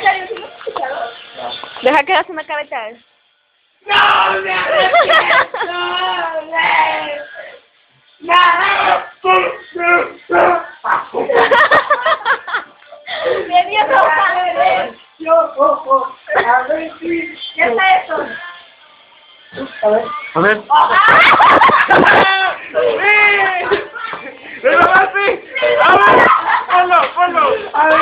Deja que haga una careta. ¡No me arrepiento! ¡Me dio ropa! ¿Qué está eso? A ver. ¡Pero así! ¡A ver! ¡Ponlo! ¡Ponlo! ¡A ver!